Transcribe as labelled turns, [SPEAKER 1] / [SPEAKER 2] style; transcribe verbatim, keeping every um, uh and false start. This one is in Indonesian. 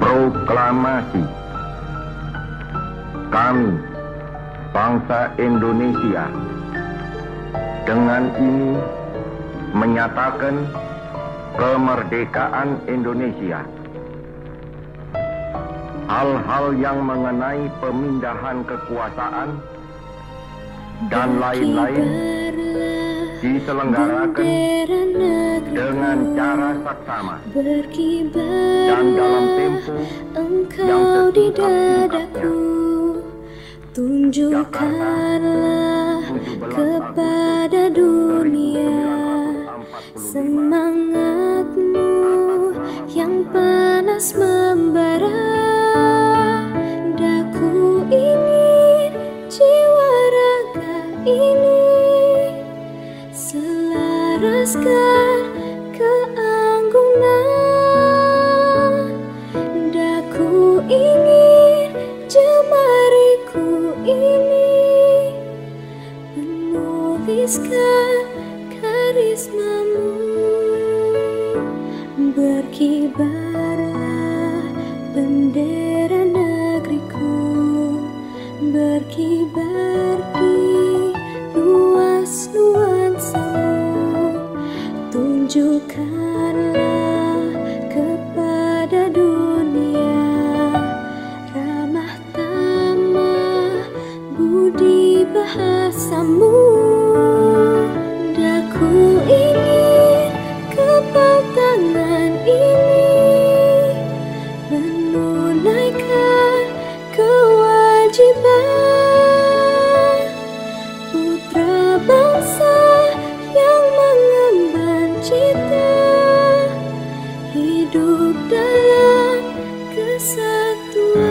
[SPEAKER 1] Proklamasi. Kami, bangsa Indonesia, dengan ini menyatakan kemerdekaan Indonesia. Hal-hal yang mengenai pemindahan kekuasaan dan lain-lain diselenggarakan dengan cara saksama dan dalam tempo yang sesingkat-singkatnya.
[SPEAKER 2] Tunjukkanlah kepada dunia semangatmu yang panas membara. Daku ingin jiwa raga ini selaraskan keanggunan. Daku ingin jemariku ini menuliskan karismamu. Berkibarlah bendera negeriku, berkibar di luas nuansamu. Tunjukkanlah kepada dunia ramah tamah budi bahasamu. Daku ingin kepal tangan ini menunaikan kewajiban putra bangsa yang mengemban cita hidup dalam kesatuan.